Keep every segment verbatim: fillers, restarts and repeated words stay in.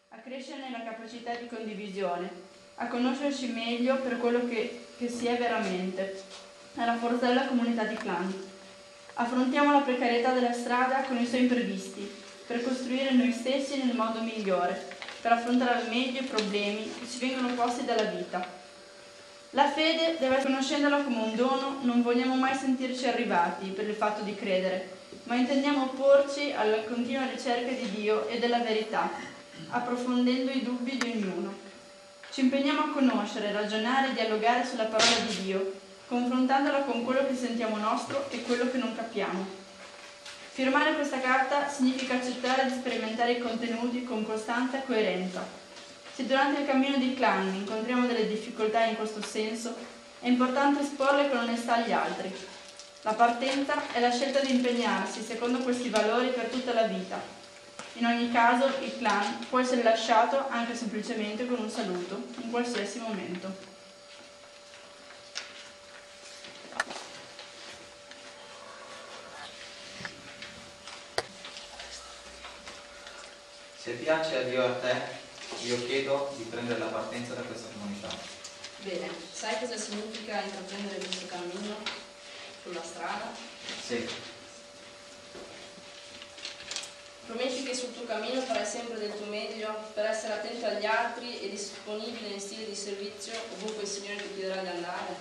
a crescere nella capacità di condivisione, a conoscerci meglio per quello che, che si è veramente, a rafforzare la comunità di clan. Affrontiamo la precarietà della strada con i suoi imprevisti, per costruire noi stessi nel modo migliore, per affrontare al meglio i problemi che ci vengono posti dalla vita. La fede deve essere, conoscendola come un dono, non vogliamo mai sentirci arrivati per il fatto di credere, ma intendiamo opporci alla continua ricerca di Dio e della verità, approfondendo i dubbi di ognuno. Ci impegniamo a conoscere, ragionare e dialogare sulla parola di Dio, confrontandola con quello che sentiamo nostro e quello che non capiamo. Firmare questa carta significa accettare di sperimentare i contenuti con costanza e coerenza. Se durante il cammino di clan incontriamo delle difficoltà in questo senso, è importante esporle con onestà agli altri. La partenza è la scelta di impegnarsi secondo questi valori per tutta la vita. In ogni caso, il clan può essere lasciato anche semplicemente con un saluto, in qualsiasi momento. Se piace a Dio e a te, io chiedo di prendere la partenza da questa comunità. Bene, sai cosa significa intraprendere questo cammino sulla strada? Sì. Prometti che sul tuo cammino farai sempre del tuo meglio per essere attento agli altri e disponibile in stile di servizio ovunque il Signore ti chiederà di andare?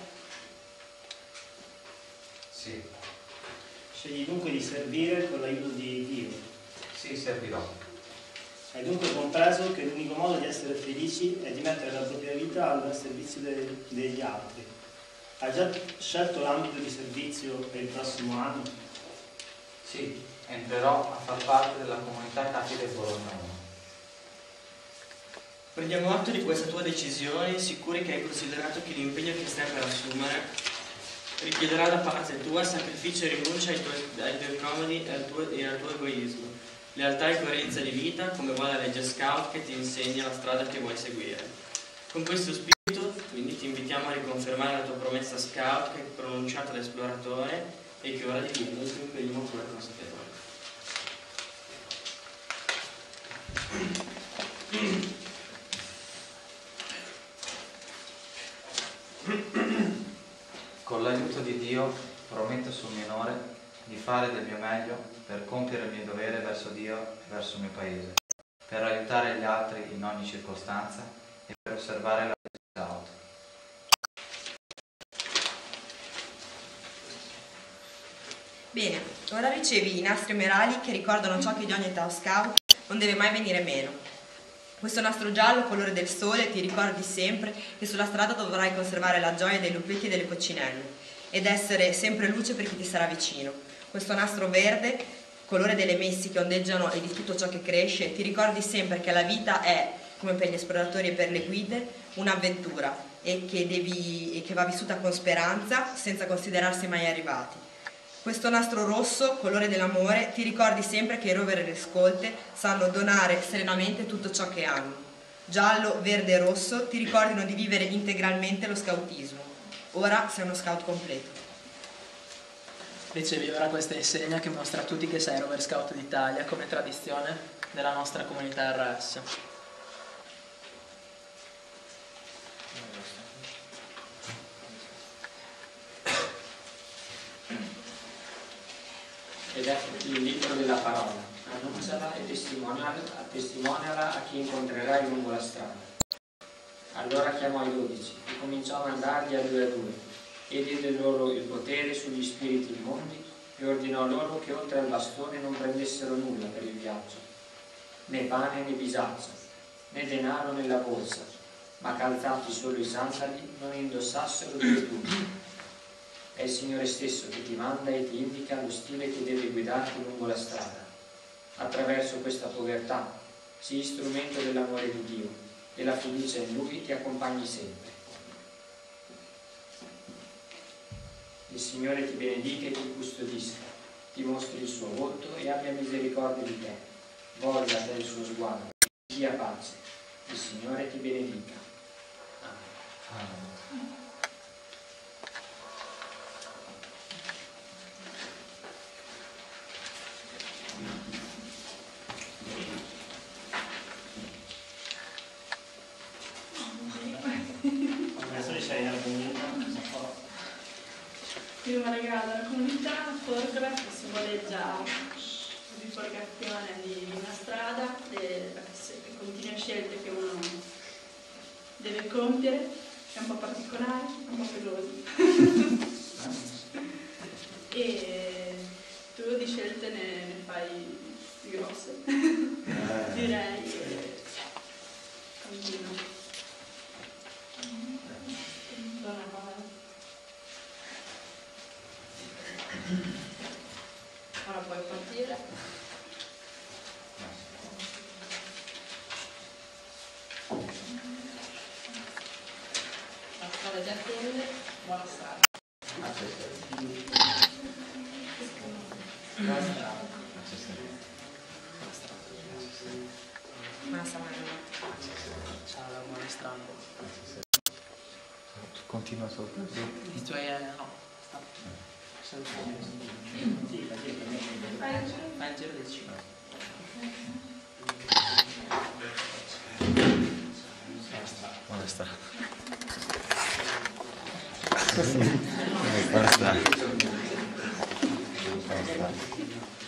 Sì. Scegli dunque di servire con l'aiuto di Dio. Sì, servirò. Hai dunque compreso che l'unico modo di essere felici è di mettere la propria vita al servizio de- degli altri. Hai già scelto l'ambito di servizio per il prossimo anno? Sì, entrerò a far parte della comunità Capi del Bologna uno. Prendiamo atto di questa tua decisione, sicuri che hai considerato che l'impegno che stai per assumere richiederà da parte tua sacrificio e rinuncia ai tuoi, ai tuoi comodi e al tuo, e al tuo egoismo. Lealtà e coerenza di vita, come vuole la legge Scout che ti insegna la strada che vuoi seguire. Con questo spirito, quindi, ti invitiamo a riconfermare la tua promessa Scout che hai pronunciato da esploratore e che ora divino il tuo impegno pure consapevole. Con l'aiuto di Dio prometto sul mio onore di fare del mio meglio per compiere il mio dovere verso Dio e verso il mio paese, per aiutare gli altri in ogni circostanza e per osservare la legge Scout. Bene, ora ricevi i nastri emerali che ricordano ciò che di ogni età scout non deve mai venire meno. Questo nastro giallo, colore del sole, ti ricordi sempre che sulla strada dovrai conservare la gioia dei lupetti e delle coccinelle ed essere sempre luce per chi ti sarà vicino. Questo nastro verde, colore delle messi che ondeggiano e di tutto ciò che cresce, ti ricordi sempre che la vita è, come per gli esploratori e per le guide, un'avventura e che, devi, e che va vissuta con speranza senza considerarsi mai arrivati. Questo nastro rosso, colore dell'amore, ti ricordi sempre che i rover e le scolte sanno donare serenamente tutto ciò che hanno. Giallo, verde e rosso ti ricordino di vivere integralmente lo scautismo. Ora sei uno scout completo. Ricevi ora questa insegna che mostra a tutti che sei Rover Scout d'Italia come tradizione della nostra comunità R S. Ed è il libro della parola. Annunciala e testimoniala, testimoniala a chi incontrerai lungo la strada. Allora chiamò i dodici e cominciò a mandarli a due a due e diede loro il potere sugli spiriti immondi e ordinò loro che oltre al bastone non prendessero nulla per il viaggio, né pane né bisaccia, né denaro nella borsa, ma calzati solo i sandali non indossassero due tumi. È il Signore stesso che ti manda e ti indica lo stile che deve guidarti lungo la strada. Attraverso questa povertà sii strumento dell'amore di Dio e la fiducia in Lui ti accompagni sempre. Il Signore ti benedica e ti custodisca, ti mostri il suo volto e abbia misericordia di te, volga a te il suo sguardo, ti dia pace. Il Signore ti benedica. Amen. Amen. primo regalo della comunità, Forgra, che simboleggia biforcazione di una strada, le, le continue scelte che uno deve compiere, è un po' particolare, un po' peloso. E tu di scelte ne, ne fai di grosse, direi, e continua. Donna parola. Ora puoi partire. La strada ti attende, buona strada. Buona strada. Ciao, la buona strada. Continua solo così. I tuoi eh, no. Sta. Fai il giro del cibo. Buona strada. Buona strada. Buona strada.